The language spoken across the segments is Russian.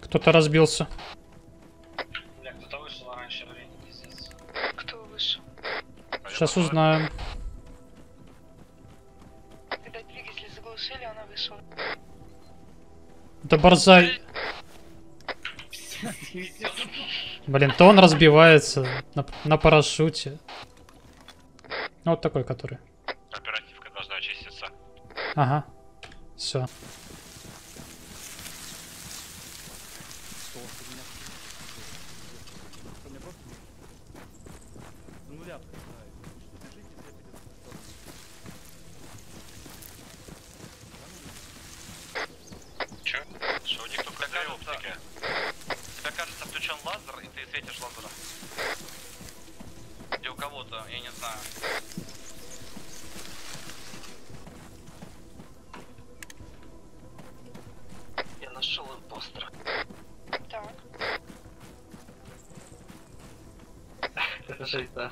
Кто-то разбился. Бля, кто-то вышел раньше времени, пиздец. Кто вышел? Сейчас узнаем. Когда двигатель заглушили, она вышла. Да борзай. Блин, то он разбивается на парашюте. Ну, вот такой, который. Оперативка должна очиститься. Ага. Все. Че? Что у них тут какая оптика? Тебе кажется, включен лазер, и ты светишь лазером. Или у кого-то, я не знаю. Я нашел импостера. Так. Это шайтан.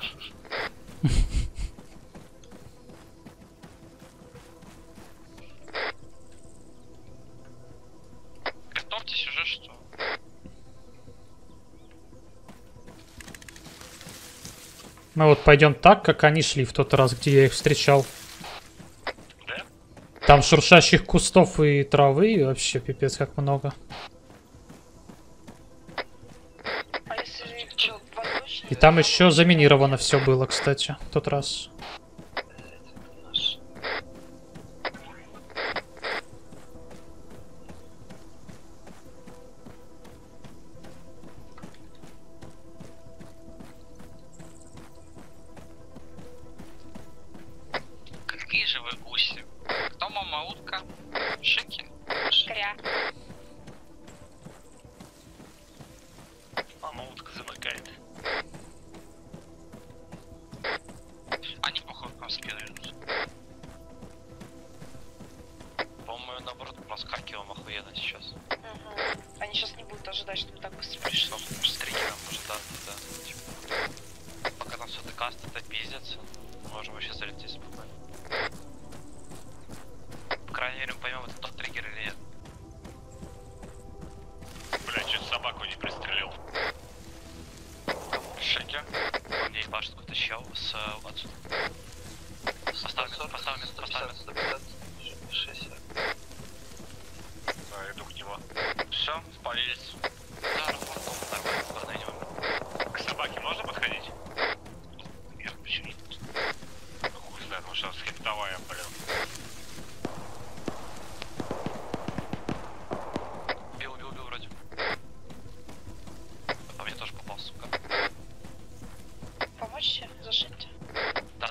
Готовьтесь уже, что? Мы вот пойдем так, как они шли в тот раз, где я их встречал. Да? Там шуршащих кустов и травы и вообще пипец как много. А если что, восточнее? И там еще заминировано все было, кстати, в тот раз. Какие же вы гуси? Кто мама утка? Шики? Кря. Мама утка замыкает. Они походу к нам скидываются. По-моему, наоборот, проскакиваем охуенно сейчас. Угу. Они сейчас не будут ожидать, что мы так быстро пришли. С триггером ожидаться, да. Типа, пока там все докастят, пиздятся, можем вообще залететь спокойно. По крайней мере, мы поймем, это тот триггер или нет. Бля, чуть собаку не пристрелил. Шеки. Он ей башенку тащил с отсюда. Поставим место. Да, иду к нему. Все, спалились. Да, нормально, к собаке можно подходить? Нет, почему? Хуй знает, может она схитовая, блин. Убил вроде. По мне тоже попал, сука. Помочь тебе? Зашибьте. Да.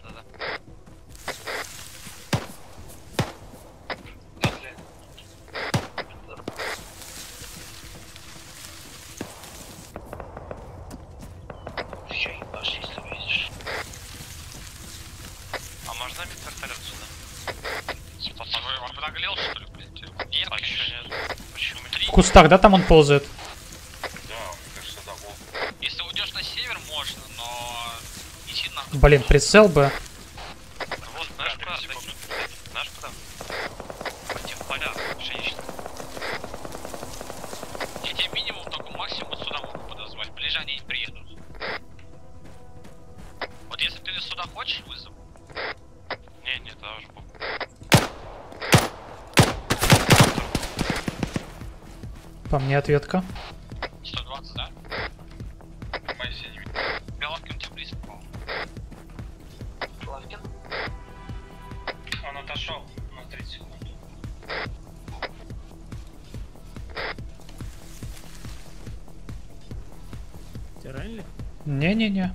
Еще ебашь, если увидишь. А можно бить вертолет сюда? Он обнаглел, что ли, блядь? Нет, а еще нет. Почему? В кустах, да, там он ползает? Да, мне кажется, да, вот. Если уйдешь на север, можно, но иди на... Блин, прицел бы. Вот, знаешь куда? Знаешь куда? Пойти в поля, пшеничные. Я тебе минимум только максимум вот сюда могу подозвать. Ближе они не приедут. Вот если ты сюда хочешь, вызову. Не, тогда уже похуй. По мне ответка. 120, да? Моисей не видит. Головкин у тебя близко, по-моему. Лавкин? Он отошел на 30 секунд. Тебя ранили? Не-не-не.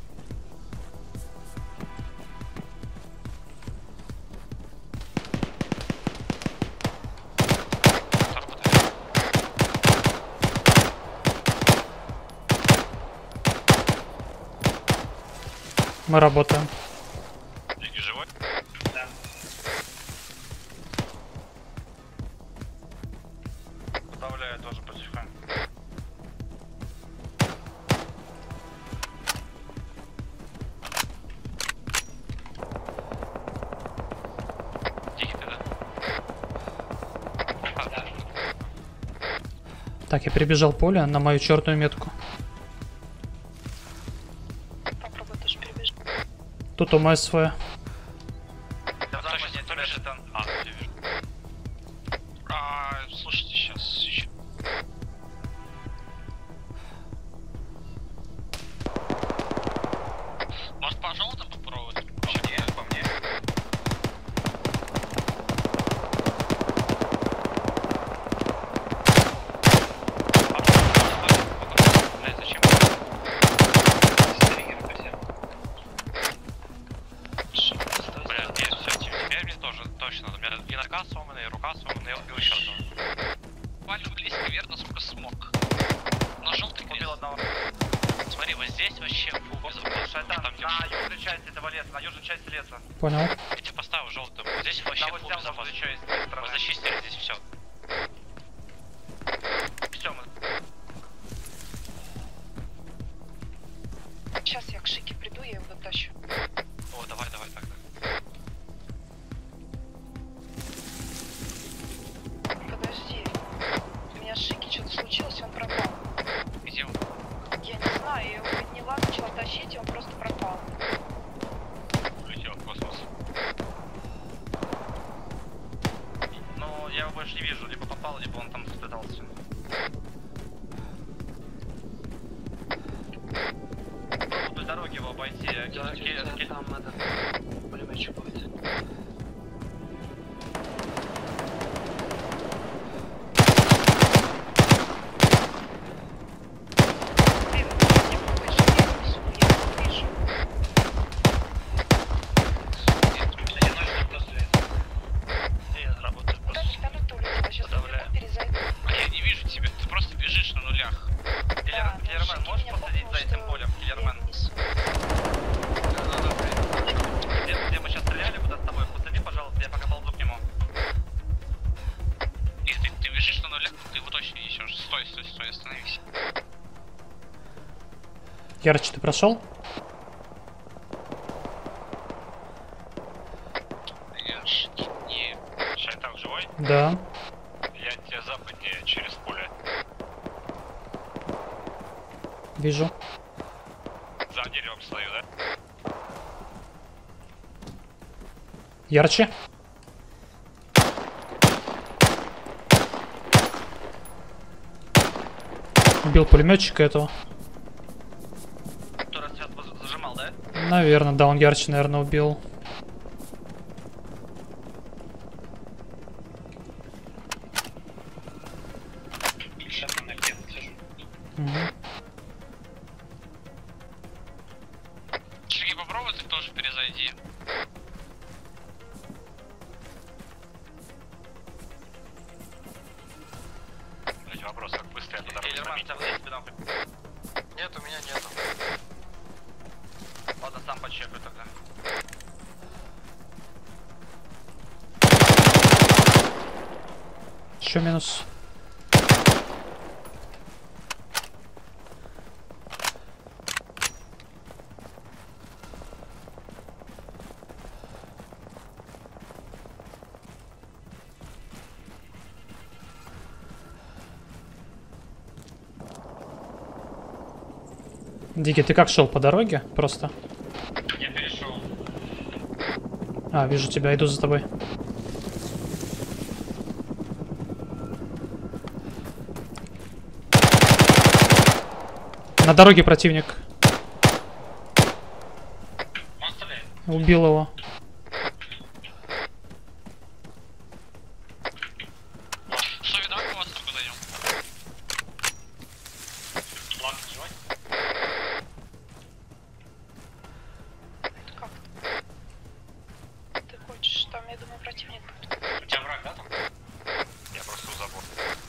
Мы работаем. Лиги живой? Да. Добавляю тоже потихоньку. Тихо ты, да? Так, я перебежал поле на мою черную метку. Попробуй тоже перебежать. Тут ОМС своя. Точно, то лежит там. А, я вижу. Слушайте, сейчас еще. Может, по желтым попробовать? По мне. Блядь, зачем? Стригер хотел. Блядь, нет, все, теперь мне тоже точно. У меня и нога сломана, и рука сломана, и убил еще одного. Палю близко, верно, сколько смог. На желтый убил одного. Смотри, вот здесь вообще фу, Шайтан, на южной части этого леса, на южной части леса. Понял. я тебе поставил желтым. Вот здесь вообще Да, вот фу взял безопасно. возле части, с той Мы стороны. зачистили здесь все. Все, мы... Сейчас я к Шике приду, я его дотащу. О, давай, давай, так. Подожди. У меня с Шики что-то случилось, он пропал. Где он? Я не знаю, я его подняла, начала тащить, и он просто пропал. Улетел в космос. Ну, я его больше не вижу, либо попал, либо он там спрятался. Просто вдоль дороги его обойти, Там надо пулеметчик будет. Блин, я выше не несу, я не вижу. Одиночный просто лет. Я работаю Куда вертолет улетела? Сейчас Подавляю. перезайду. Я не вижу тебя, ты просто бежишь на нулях. Киллермен, можешь посадить за этим полем? Киллермен. Где мы сейчас стреляли, куда с тобой? Посади, пожалуйста, я пока ползу к нему. Если ты бежишь на нулях, ты его точно несешь. Стой, стой, стой, остановись. Ярче, ты прошел? Я ж не... Шайтан живой? Да. Я тебя западнее через поле. Вижу. За деревом стою, да? Ярче. Убил пулеметчика этого. Кто раз сейчас зажимал, да? Наверное, да, он ярче, наверное, убил. Сейчас на ноге сижу. Мгм. Шаги попробуй, ты тоже перезайди. Блять, вопрос, как быстро я туда Киллермен, тебя вниз спинам. Нет, у меня нету. Ладно, сам почекаю тогда. Еще минус. Дикий, ты как шел по дороге? Просто. Я перешел. А, вижу тебя, иду за тобой. На дороге противник. Он стреляет. Убил его. Что, видак у вас откуда идем? Ладно, живой. Как? Ты хочешь, там, я думаю, противник будет. У тебя враг, да, там? Я просто у забора.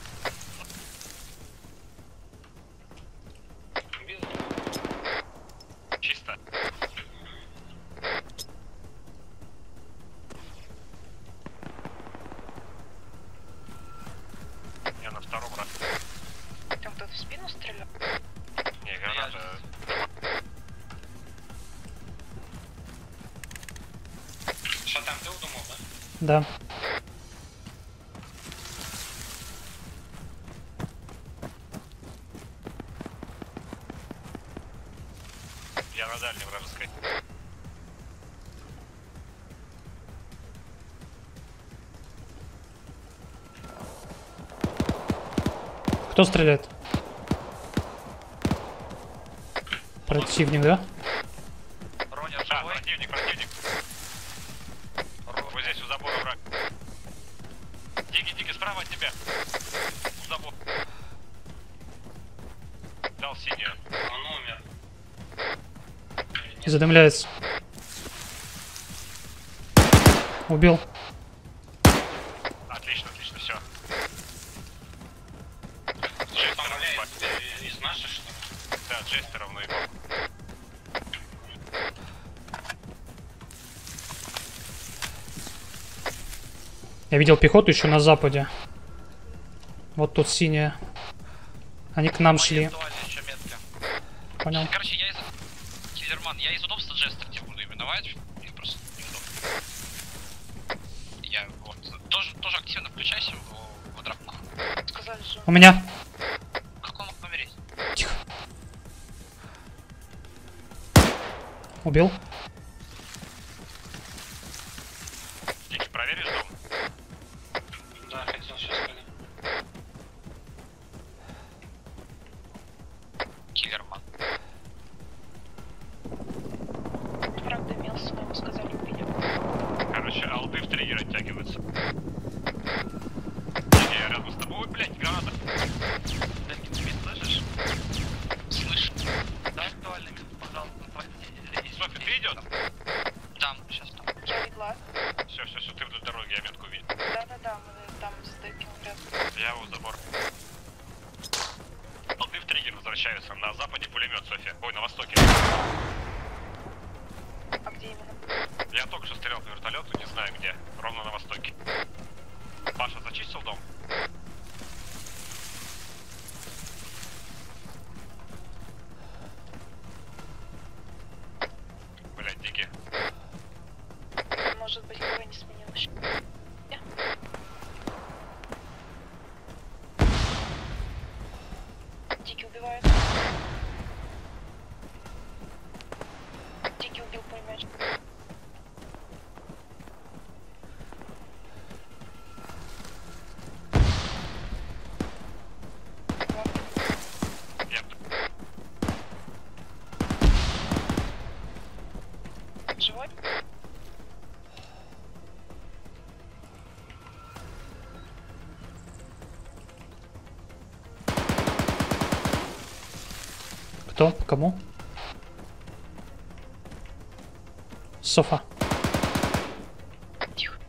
Убил. Чисто. Я на втором раз. Там кто-то в спину стрелял? Не, граната. Шатан, ты удумал, да? Да. Я на дальней вражеской. Кто стреляет? Противник, да? Роня, Да, живой? противник. Вот здесь у забора враг. Дикий, справа от тебя. У забора. Дал синюю. Он умер. Задымляется. Убил. Отлично, все. Поправляет из наших, что ли? Да, Джестеров наебал. Я видел пехоту еще на западе. Вот тут синяя. Они к нам шли. Еще метки. Понял. Короче, Киллерман, я из удобства Джестер тебе буду именовать. Мне просто неудобно. Я вот тоже активно включайся в драку. Сказали, что У меня. Как он мог помереть? Тихо. Убил. Дикий, проверишь дом? Да, хотел сейчас сказать. Киллерман. враг дымился, но ему сказали убить. Короче, алды в триггер оттягиваются. Я рядом с тобой. Ой, блядь, граната. Мид, слышишь? Слышу. Да, актуальный мид, пожалуйста. Софи, ты идет? Да, сейчас там. Я легла. Все, ты вдоль дороги, я метку видел. Да-да-да, мы там с деком рядом. Я у забор. Алды в триггер возвращаются. На западе пулемет, София. Ой, на востоке. А где именно? Я только что стрелял по вертолету, не знаю где. Ровно на востоке. Паша, зачистил дом? Блять, Дики. Может быть, какой не сменил еще. Дикий убивает. Дикий убил пулеметчик. Я... Живой? Кто? Кому? Софа. Тихо.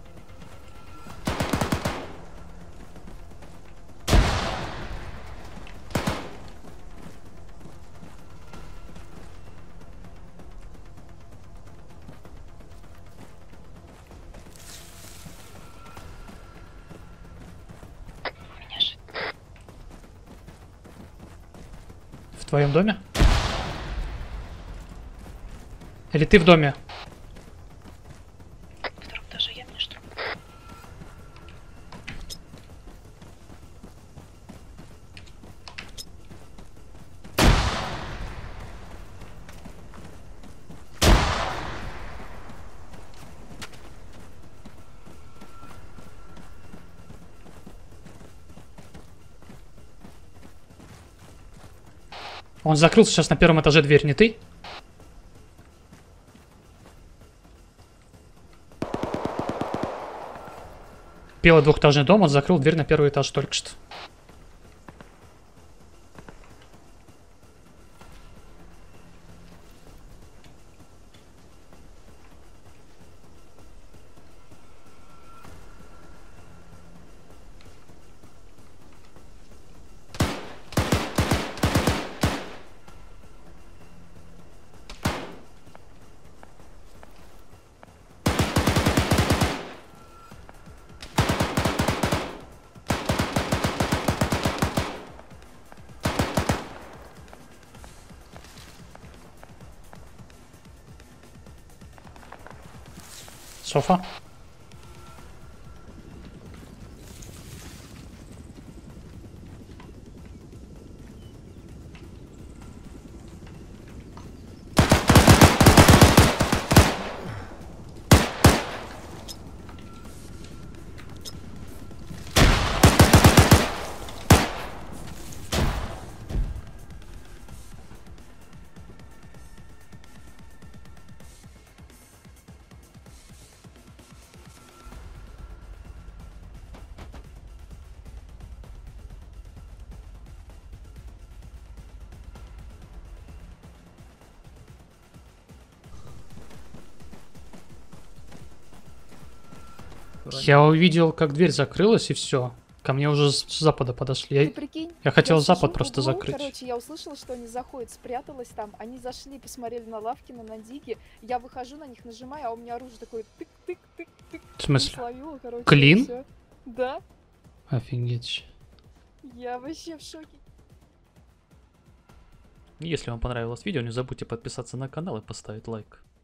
У меня же В твоем доме? Или ты в доме? вдруг даже я мне что? Он закрыл сейчас на первом этаже дверь, не ты? Белый двухэтажный дом, он закрыл дверь на первый этаж только что. Софа. вроде. Я увидел, как дверь закрылась, и все. Ко мне уже с запада подошли. Ты прикинь, Я хотел я запад сижу в просто углу, закрыть. Короче, я услышала, что они заходят, спряталась там. Они зашли, посмотрели на Лавкина, на Диги. Я выхожу на них, нажимаю, а у меня оружие такое тык-тык-тык-тык. В смысле? Словила, короче, Клин? и всё. Да, Офигеть. я вообще в шоке. Если вам понравилось видео, не забудьте подписаться на канал и поставить лайк.